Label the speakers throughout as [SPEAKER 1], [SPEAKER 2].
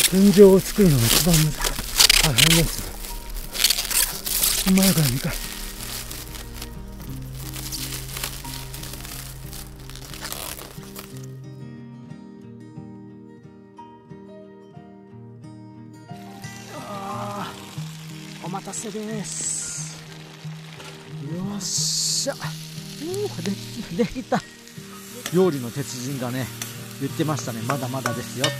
[SPEAKER 1] 天井を作るのが一番大変です。前から2回。お待たせです。よっしゃ。できた。料理の鉄人がね言ってましたね。まだまだですよって。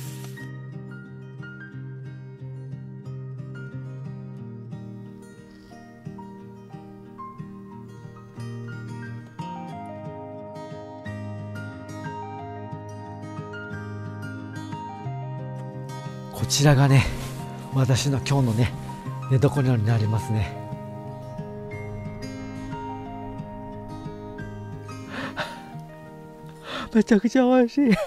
[SPEAKER 1] こちらがね私の今日のね寝床になりますね。めちゃくちゃ美味しい。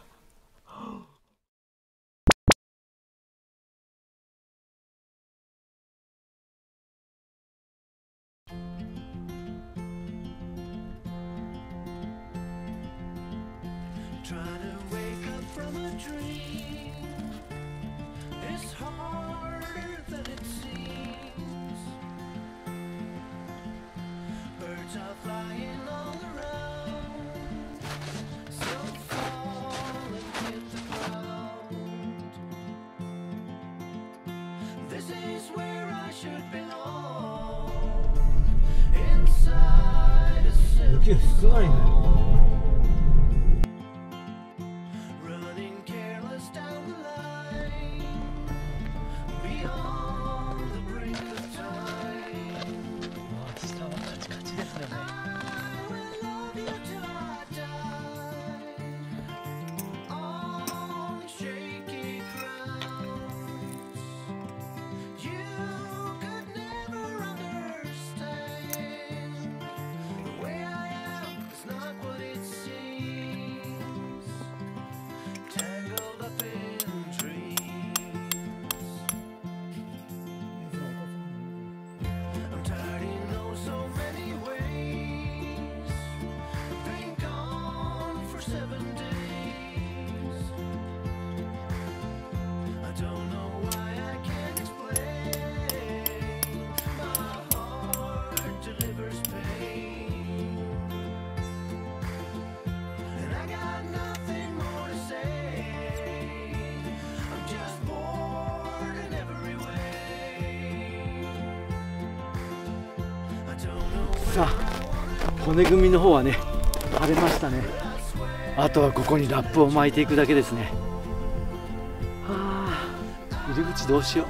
[SPEAKER 1] 雪少ないね。下はカチカチですよね。さあ骨組みの方はね晴れましたね。あとはここにラップを巻いていくだけですね。はあ、入り口どうしよう。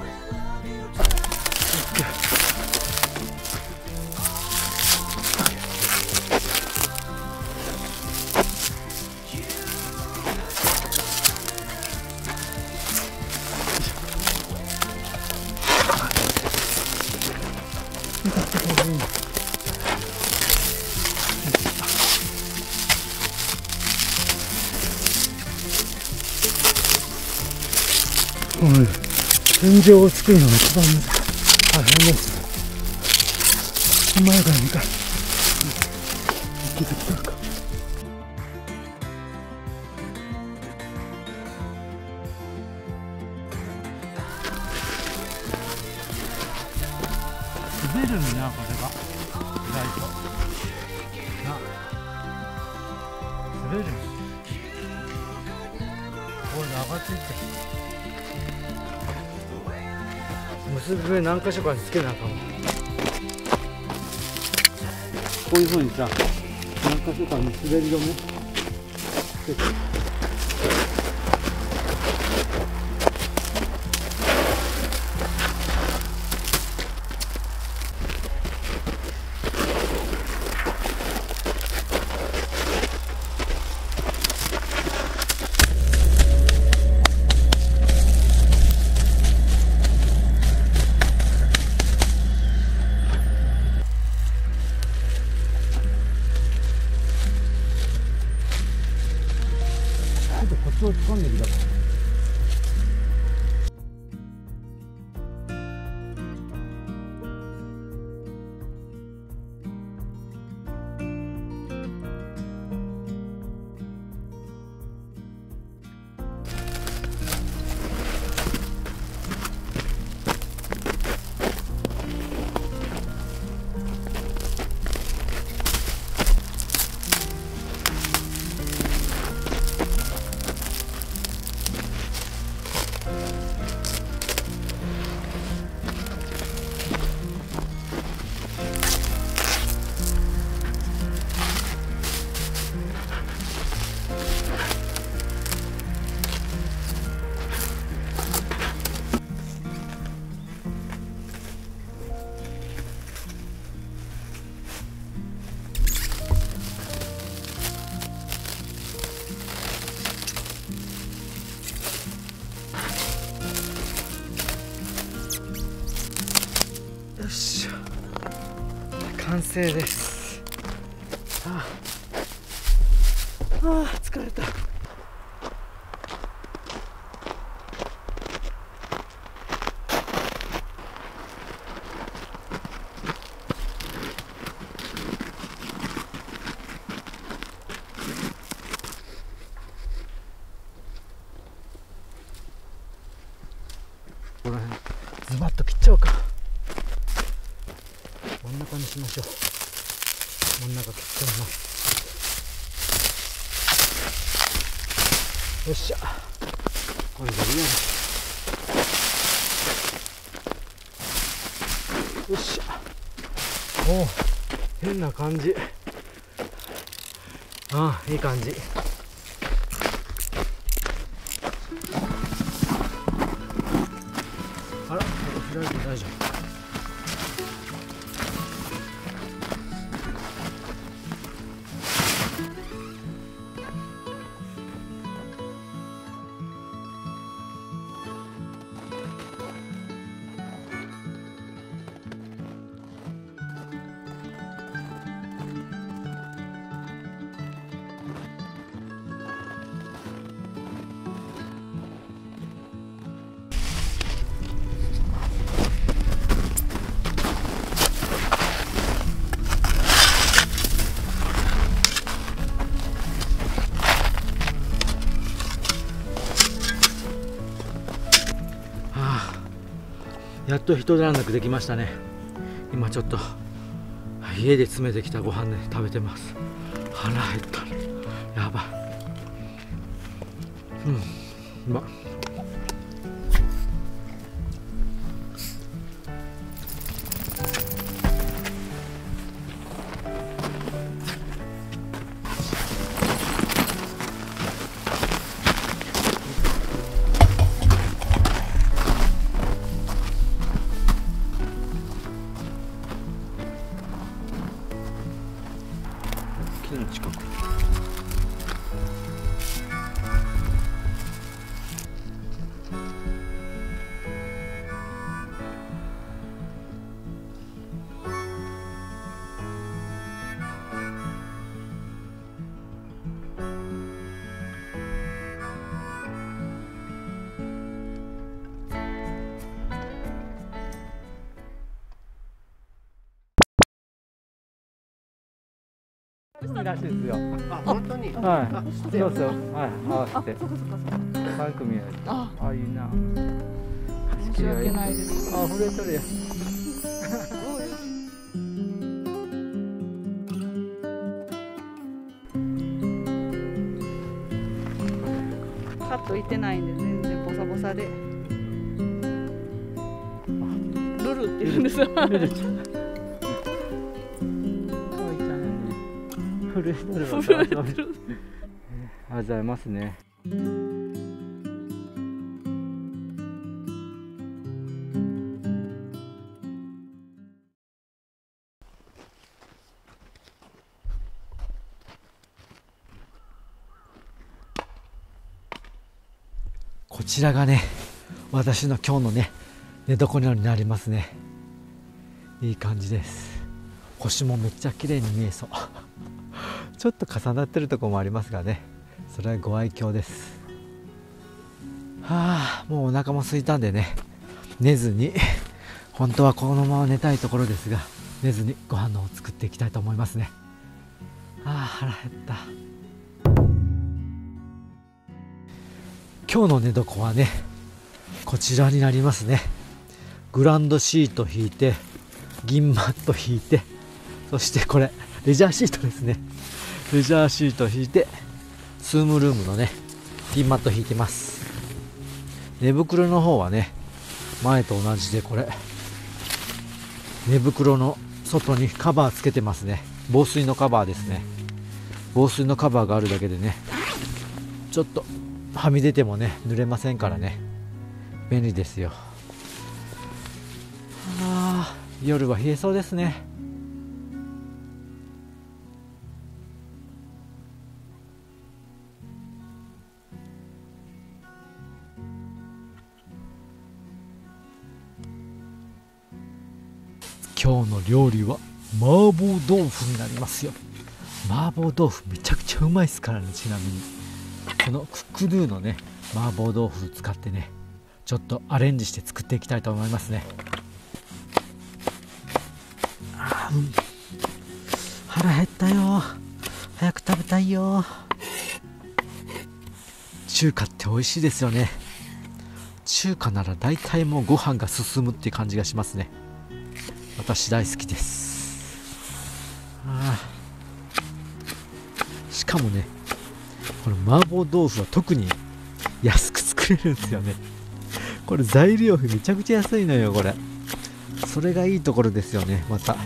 [SPEAKER 1] 天井を作るのが一番大変です。前から2回。気づきたか。滑るんだな、これが。意外と。な。滑る。これ上がっていって。結び目何箇所かにつけなあかん。こういうふうにさ何箇所かに滑り止めつけて。コツをつかんでみた。 完成です。疲れた。この辺ズバッと切っちゃおうか。真ん中にしましょう。真ん中切っちゃいます。よっしゃ、これでいいや。よっしゃ。おお、変な感じ。いい感じ。あら、開いて大丈夫。やっと一段落できましたね。今ちょっと家で詰めてきたご飯ね食べてます。腹減った。やばい。うまっ。木の近く。らしいですよ。
[SPEAKER 2] 本当に。
[SPEAKER 1] はい。そうそう。はい。合わせて。3組やる。いいな。
[SPEAKER 3] 申し訳ないです。
[SPEAKER 1] 震えとるや。
[SPEAKER 3] カットいってないんで全然ボサボサで。ルルって言うんですよ。
[SPEAKER 1] 震えとるわ。ありがとうございますね。こちらがね、私の今日のね、寝床になりますね。いい感じです。星もめっちゃ綺麗に見えそう。ちょっと重なってるところもありますがね、それはご愛嬌です。もうお腹も空いたんでね、寝ずに、本当はこのまま寝たいところですが、寝ずにご飯のを作っていきたいと思いますね。腹減った。今日の寝床はね、こちらになりますね。グランドシート引いて、銀マット引いて、そしてこれレジャーシートですね。レジャーシート引いて、スームルームのね銀マット引いてます。寝袋の方はね、前と同じで、これ寝袋の外にカバーつけてますね。防水のカバーですね。防水のカバーがあるだけでね、ちょっとはみ出てもね濡れませんからね、便利ですよ。夜は冷えそうですね。今日の料理は麻婆豆腐になりますよ。麻婆豆腐めちゃくちゃうまいですからね。ちなみにこのクックドゥのね麻婆豆腐使ってね、ちょっとアレンジして作っていきたいと思いますね。腹減ったよ。早く食べたいよ。中華って美味しいですよね。中華なら大体もうご飯が進むって感じがしますね。私大好きです。しかもね、この麻婆豆腐は特に安く作れるんですよね。これ材料費めちゃくちゃ安いのよこれ。それがいいところですよね。また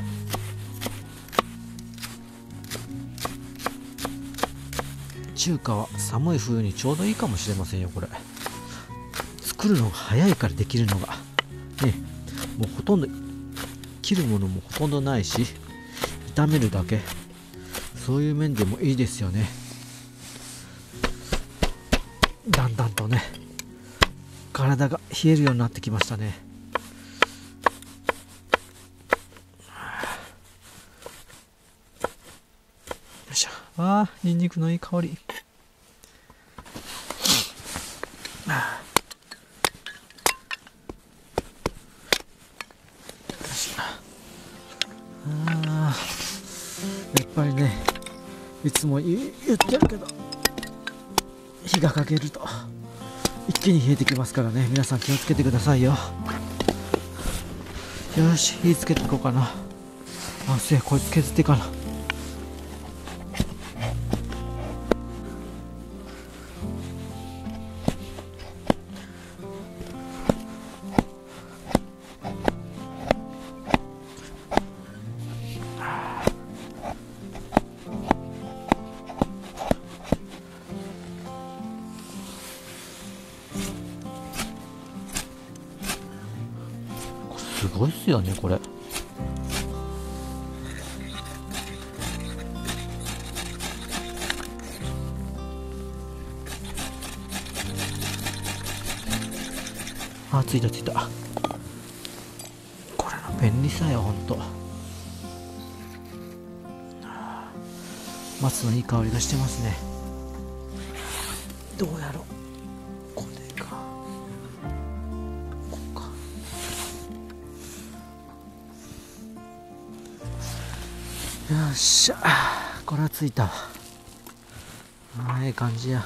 [SPEAKER 1] 中華は寒い冬にちょうどいいかもしれませんよ。これ作るのが早いからできるのがね、もうほとんど切るものもほとんどないし、炒めるだけ、そういう面でもいいですよね。だんだんとね体が冷えるようになってきましたね。よいしょ。ニンニクのいい香り。やっぱりね、いつも言ってるけど、火がかけると一気に冷えてきますからね。皆さん気をつけてくださいよ。よし、火つけていこうかな。こいつ削っていかな。すごいっすよねこれ。ついたついた。これの便利さよほんと。松のいい香りがしてますね。どうやろう、これか、こうか。よっしゃ、これはついたわ。ええ感じや。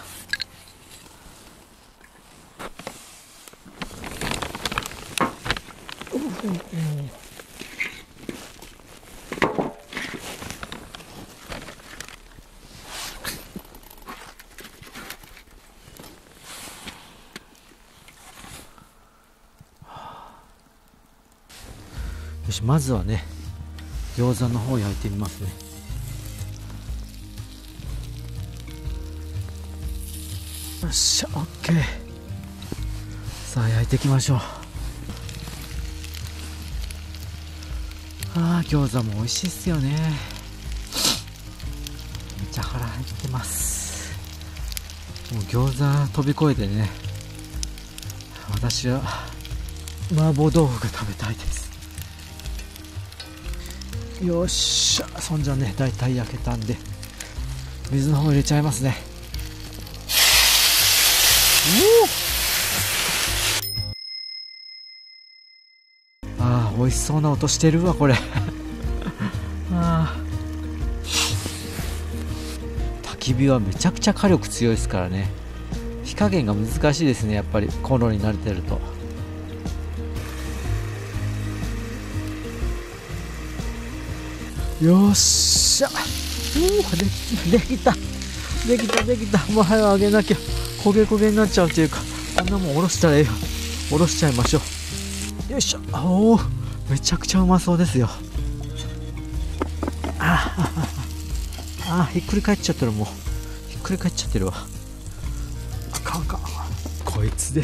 [SPEAKER 1] よし、まずはね餃子の方焼いてみますね。よっしゃ、オッケー。さあ焼いていきましょう。餃子も美味しいっすよね。めっちゃ腹減ってます。もう餃子飛び越えてね、私は麻婆豆腐が食べたいです。よっしゃ、そんじゃね、だいたい焼けたんで水の方入れちゃいますね。美味しそうな音してるわこれ。焚き火はめちゃくちゃ火力強いですからね。火加減が難しいですね、やっぱりコンロに慣れてると。よっしゃ、できた。もう早くあげなきゃ焦げになっちゃうっていうか、こんなもんおろしたらええよ。おろしちゃいましょう。よいしょ。めちゃくちゃうまそうですよ。ひっくり返っちゃってる。もうひっくり返っちゃってるわ。あかん。こいつです。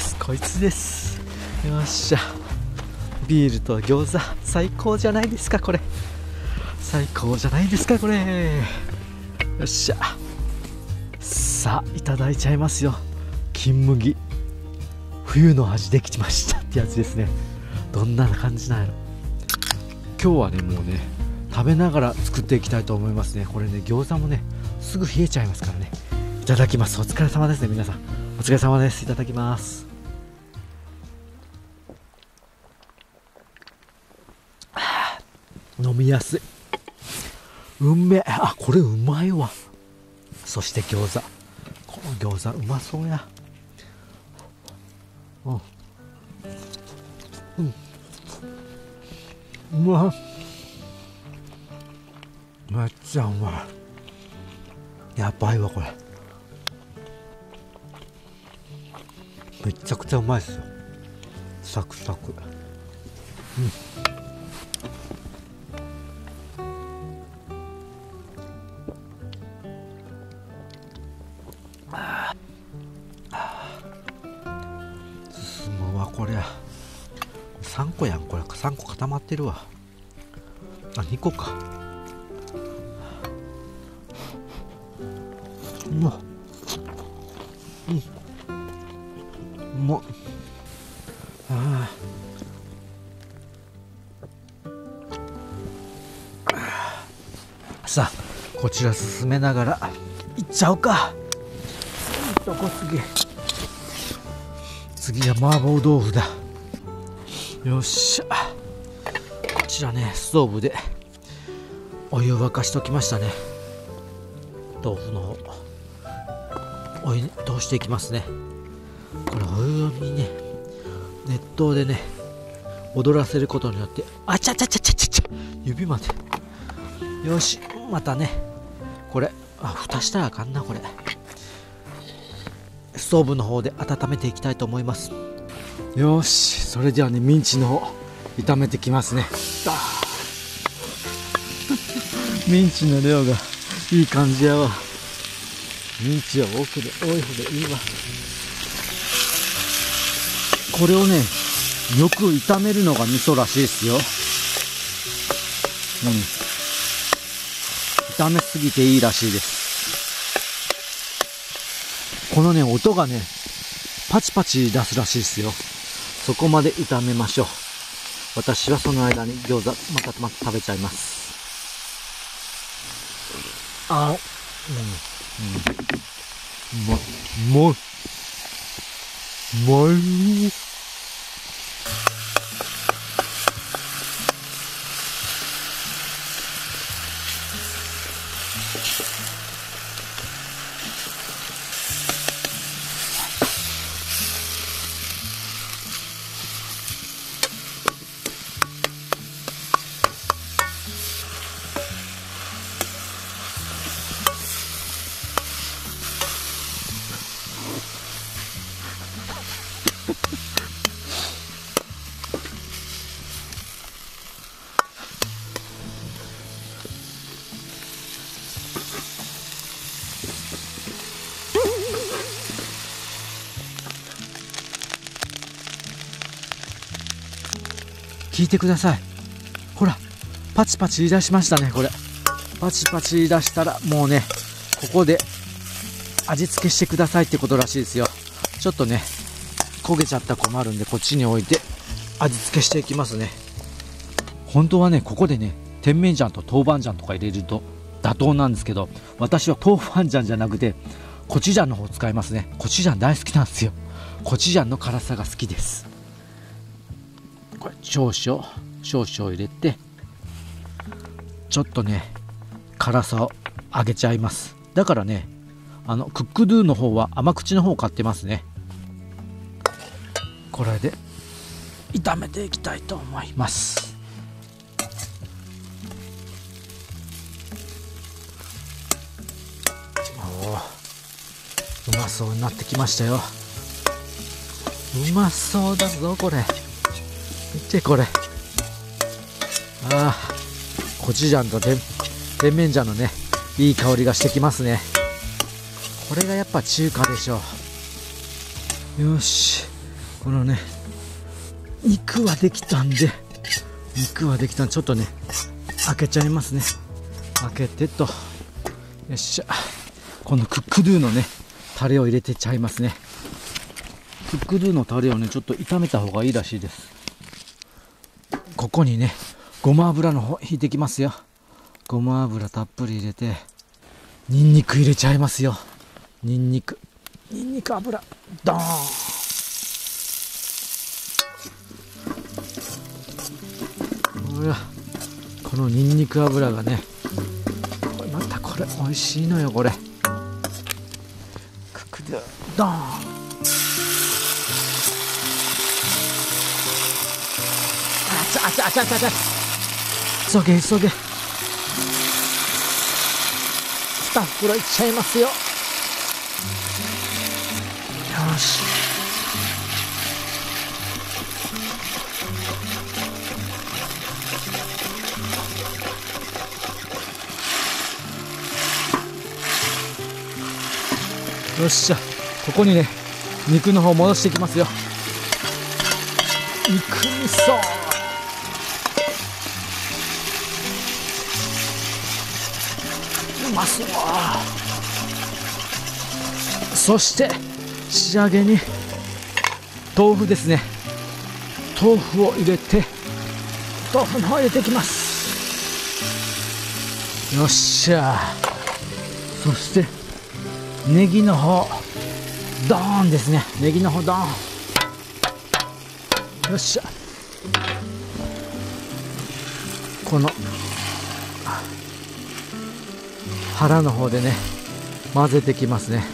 [SPEAKER 1] よっしゃ、ビールと餃子最高じゃないですかこれ。よっしゃ、さあいただいちゃいますよ。金麦冬の味できましたってやつですね。どんな感じなんやろ。今日はねもうね食べながら作っていきたいと思いますね。これね、餃子もねすぐ冷えちゃいますからね。いただきます。お疲れ様ですね、皆さん。お疲れ様です。いただきます。飲みやすい。うんめえ。あ、これうまいわ。そして餃子、この餃子うまそうや。うん、うまい。めっちゃうまい。やばいわこれ。めちゃくちゃうまいですよ。サクサク。進むわこれ。3個やんこれ。3個固まってるわ。あ、2個か。うまっ。うまっ。ああ。さあ、こちら進めながらいっちゃおうか。次は麻婆豆腐だ。よっしゃ。こちらね、ストーブでお湯を沸かしときましたね。豆腐の方お湯に通していきますね。これお湯にね、熱湯でね踊らせることによって、あちゃちゃちゃちゃちゃちゃ、指まで。よし、またねこれ蓋したらあかんな。これストーブの方で温めていきたいと思います。よし、それではね、ミンチの方炒めてきますね。ミンチの量がいい感じやわ。ミンチは多い方でいいわ。これをねよく炒めるのが味噌らしいですよ。炒めすぎていいらしいです。このね音がねパチパチ出すらしいですよ。そこまで炒めましょう。私はその間に餃子また食べちゃいます。うまい。聞いてください。ほらパチパチ言い出しましたね。これパチパチ言い出したらもうねここで味付けしてくださいってことらしいですよ。ちょっとね焦げちゃったら困るんで、こっちに置いて味付けしていきますね。本当はねここでね甜麺醤と豆板醤とか入れると妥当なんですけど、私は豆板醤じゃなくてコチュジャンの方を使いますね。コチュジャン大好きなんですよ。コチュジャンの辛さが好きです。これ少々入れてちょっとね辛さを上げちゃいます。だからねクックドゥの方は甘口の方を買ってますね。これで炒めていきたいと思います。うまそうになってきましたよ。うまそうだぞこれ。見てこれ。コチュジャンと甜麺醤のねいい香りがしてきますね。これがやっぱ中華でしょう。よし、このね肉はできたんで、ちょっとね開けちゃいますね。開けてと、よっしゃ。このクックドゥのねタレを入れてちゃいますね。クックドゥのタレをねちょっと炒めた方がいいらしいです。ここにねごま油の方引いてきますよ。 ごま油たっぷり入れて、ニンニク入れちゃいますよ。ニンニク油ドーン。ほら、このニンニク油がね、これまたこれ美味しいのよ。これククドゥドーン。あちゃ急げ急げ。2袋いっちゃいますよ。よし、よっしゃ。ここにね、肉の方戻していきますよ。肉味噌、うまそう。そして仕上げに豆腐ですね。豆腐を入れて、豆腐の方入れていきます。よっしゃ。そしてネギの方ドーンですね。ネギの方ドーン。よっしゃ。この腹の方でね、混ぜてきますね。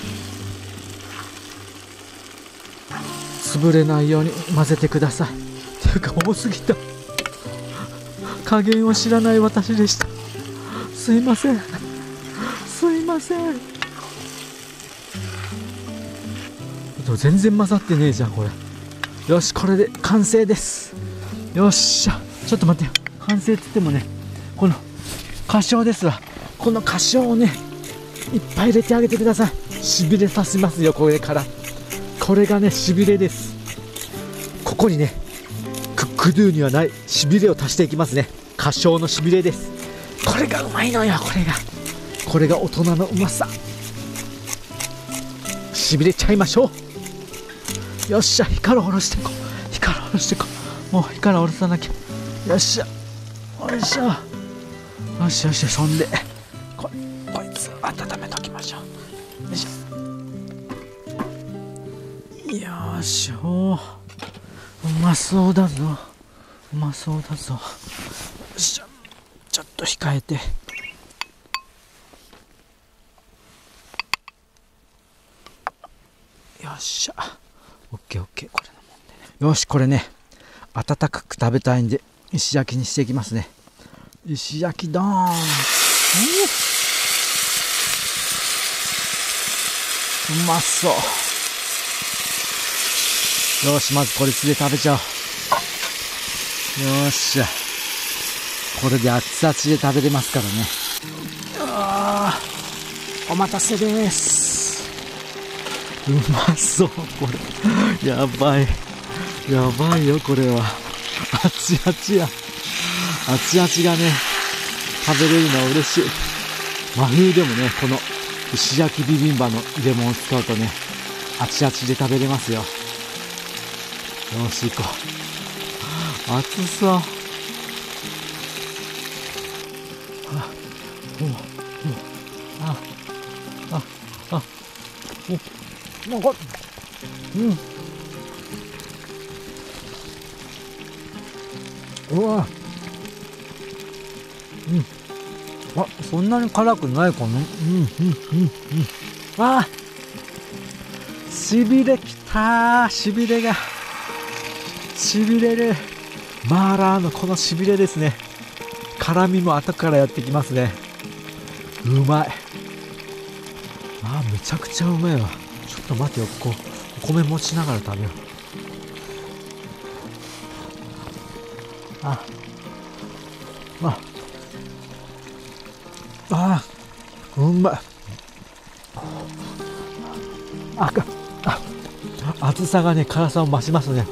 [SPEAKER 1] 潰れないように混ぜてください。っていうか多すぎた。加減を知らない私でした。すいません、すいません。全然混ざってねえじゃんこれ。よし、これで完成です。よっしゃ。ちょっと待ってよ、完成って言ってもね、この花椒ですわ。この花椒をね、いっぱい入れてあげてください。しびれさせますよ、これから。これがね、しびれです。ここにね、クックドゥにはないしびれを足していきますね。花椒のしびれです。これがうまいのよ。これが大人のうまさ。しびれちゃいましょう。よっしゃ。火から下ろしていこう。火から下ろしていこう。もう火から下ろさなきゃ。よっしゃ。よいしょ。よしよし。そんでこいつ温めときましょう。よいしょ。よいしょ。うまそうだぞ。うまそうだぞ。よっしゃ。ちょっと控えて。よっしゃ。オッケーオッケー。これのもんでね。よし、これね、温かく食べたいんで石焼きにしていきますね。石焼きドーン。うまそう。よし、まずこれで食べちゃおう。よっしゃ。これで熱々で食べれますからね。お待たせです。うまそう。これやばいやばいよ。これは熱々や。熱々がね、食べれるのは嬉しい。真冬でもね、この石焼きビビンバの入れ物を使うとね、熱々で食べれますよ。よし、行こう。熱そう。なんか、うわ、あ、そんなに辛くないかな。しびれきたー。しびれがしびれる。マーラーのこのしびれですね。辛みも後からやってきますね。うまい。めちゃくちゃうまいわ。ちょっと待ってよ。お米持ちながら食べよう。うまい。厚さがね、辛さを増しますね。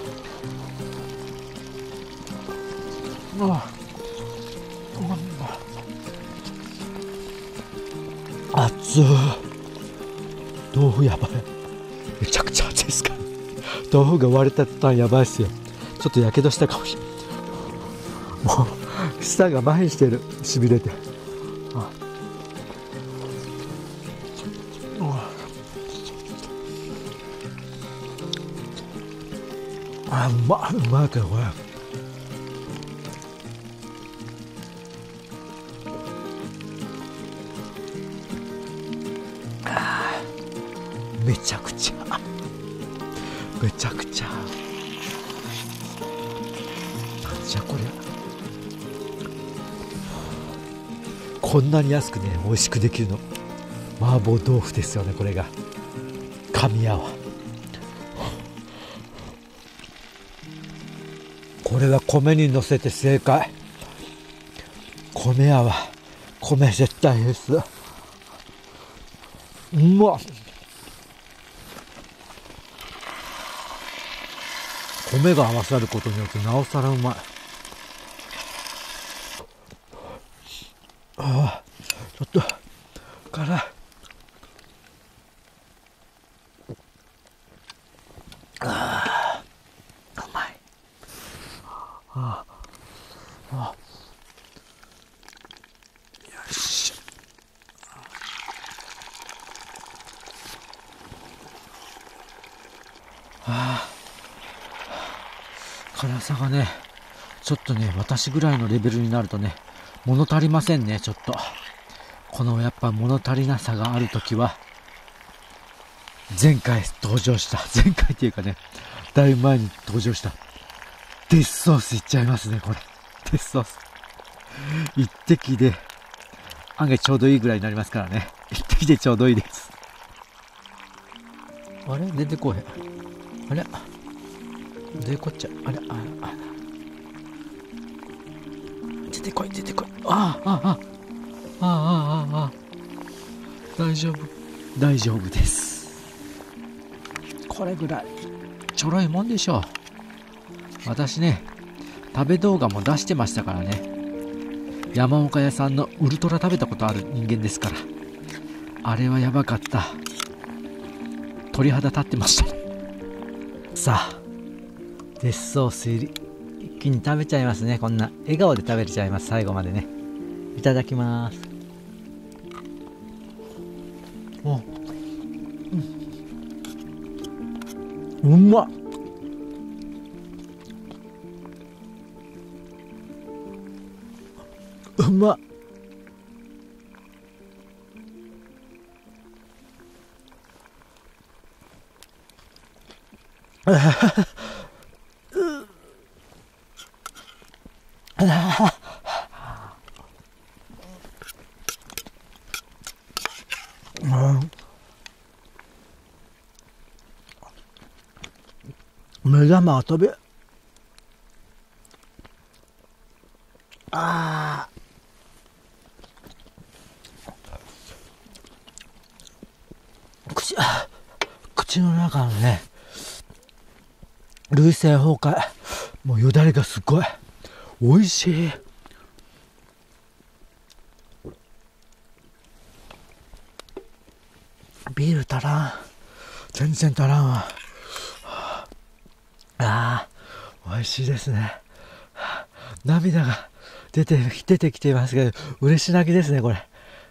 [SPEAKER 1] 熱い。豆腐やばい。めちゃくちゃ熱いですから。豆腐が割れた途端やばいっすよ。ちょっとやけどしたかもしれない。もう舌が麻痺してる。しびれて。 あ、うまいけどこれ。めちゃくちゃなんじゃこりゃ。こんなに安くね美味しくできるの麻婆豆腐ですよね。これが神谷は。これは米にのせて正解。米屋は米絶対です。うまっ。米が合わさることによってなおさらうまい。ああ、ちょっと辛い。ああ、うまい。ああ、よし。ああ、辛さがね、ちょっとね、私ぐらいのレベルになるとね、物足りませんね。ちょっとこのやっぱ物足りなさがあるときは、前回っていうかね、だいぶ前に登場したデスソースいっちゃいますね。これデスソース一滴で案外ちょうどいいぐらいになりますからね。一滴でちょうどいいです。あれ出てこへん。あれ出てこっちゃ。あれ出てこい。大丈夫です。これぐらいちょろいもんでしょう。私ね、食べ動画も出してましたからね。山岡屋さんのウルトラ食べたことある人間ですから。あれはやばかった。鳥肌立ってました。さあ、デスソース入り一気に食べちゃいますね。こんな笑顔で食べれちゃいます。最後までね。いただきます。うまっ。うまっ。目玉が飛び。口の中のね、涙腺崩壊、もうよだれがすごい美味しい。ビール足らん、全然足らんわ。美味しいですね。涙が出てきていますけど、嬉し泣きですねこれ。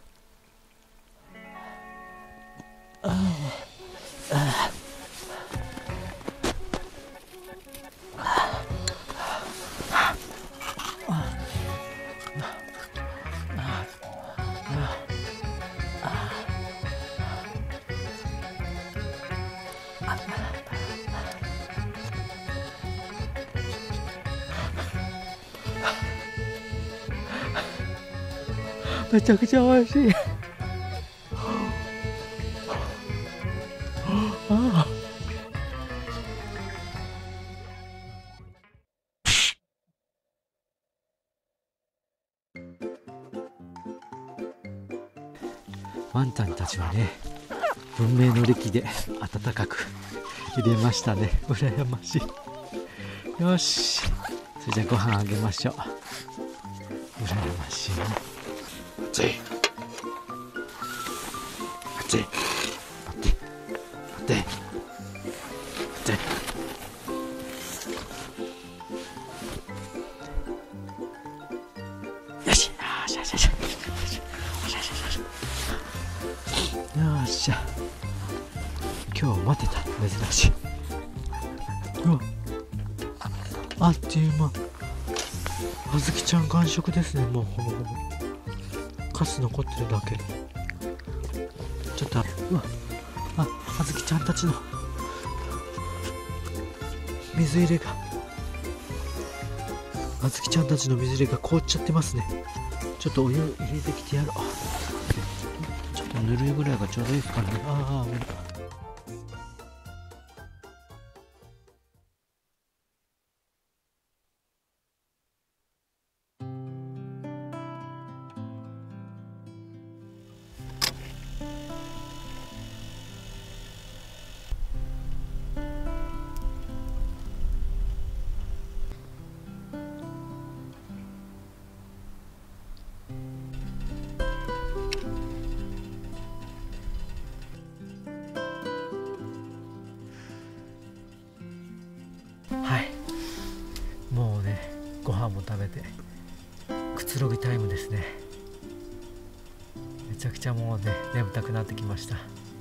[SPEAKER 1] めちゃくちゃ美味しい。ワンちゃんたちはね、文明の利器で温かく入れましたね。羨ましい。よし、それじゃあご飯あげましょう。羨ましいね。熱い熱い、待ってよし、よっしゃ。今日待てた、珍しい。 あっという間。あずきちゃん完食ですね。もうほぼほぼカス残ってるだけ。ちょっとうわ、あずきちゃんたちの水入れが、あずきちゃんたちの水入れが凍っちゃってますね。ちょっとお湯入れてきてやろう。ちょっとぬるいぐらいがちょうどいいですかね。無理。はい、もうね、ご飯も食べてくつろぎタイムですね。めちゃくちゃもうね、眠たくなってきました。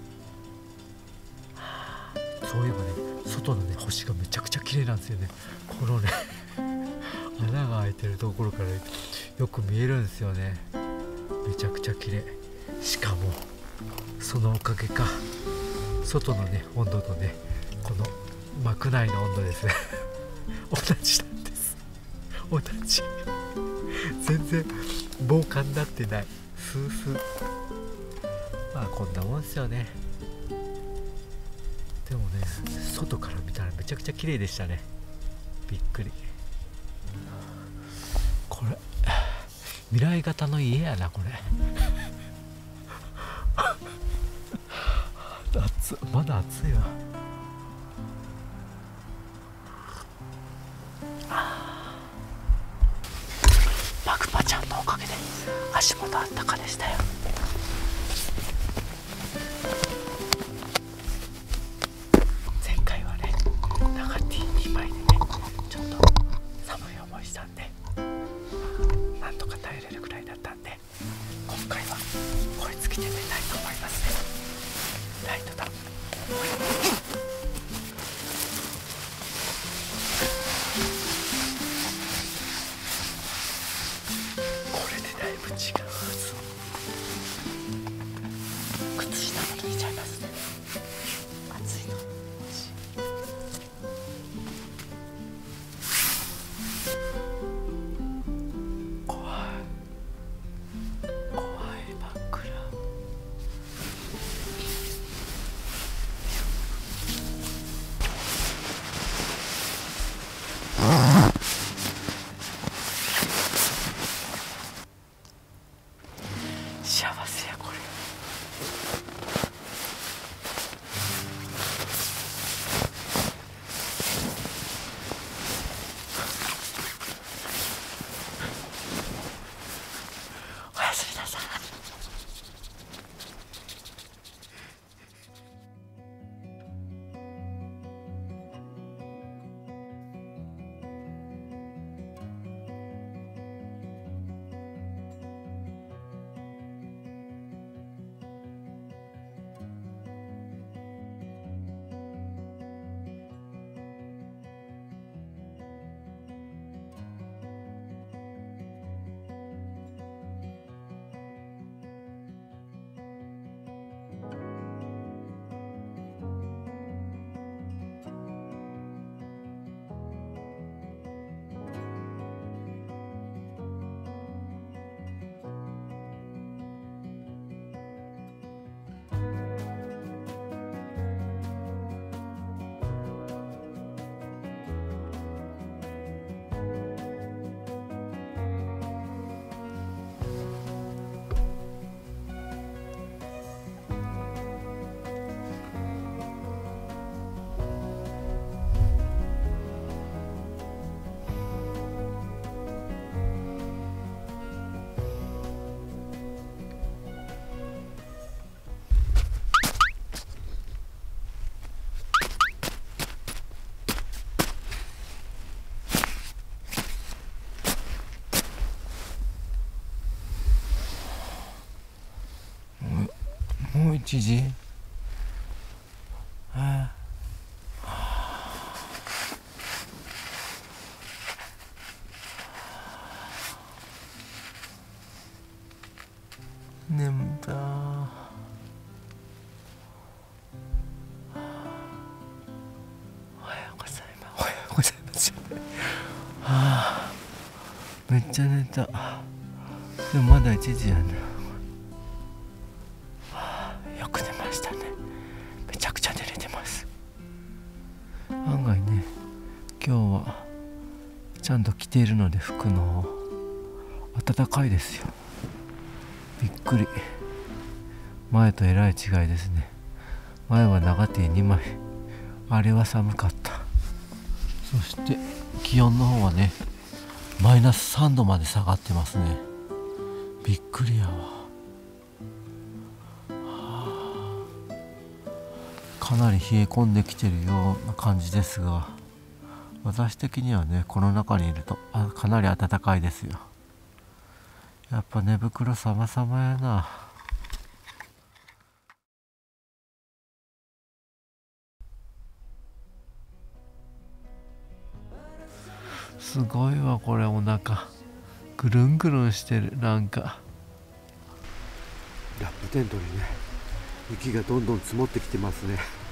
[SPEAKER 1] そういえばね、外のね、星がめちゃくちゃ綺麗なんですよね。このね穴が開いてるところからよく見えるんですよね。めちゃくちゃ綺麗。しかもそのおかげか、外のね、温度とね、この幕内の温度ですね同じなんです。同じ。全然防寒になってない。スースー。まあこんなもんですよね。でもね、外から見たらめちゃくちゃ綺麗でしたね。びっくり。これ未来型の家やな、これまだ暑いわ。パクパちゃんのおかげで足元あったかでしたよ。前回はね、長 T2 枚でね、ちょっと寒い思いしたんで、なんとか耐えれるぐらいだったんで、今回はこれつけて寝たいと思いますね。ライトだ。だいぶ違うはず。靴下も脱いちゃいますね。暑いの。怖い真っ暗。幸せやこれ。おやすみなさい。もう1時。
[SPEAKER 2] めっちゃ寝た。でもまだ1時やな。よく寝ましたね。めちゃくちゃ寝れてます。案外ね、今日はちゃんと着ているので服の暖かいですよ。びっくり。前とえらい違いですね。前は長 T 2枚、あれは寒かった。そして気温の方はね、マイナス3度まで下がってますね。びっくりやわ。かなり冷え込んできてるような感じですが、私的にはね、この中にいるとかなり暖かいですよ。やっぱ寝袋様々やな。すごいわこれ、お腹ぐるんぐるんしてる。なんかラップテントにね、雪がどんどん積もってきてますね。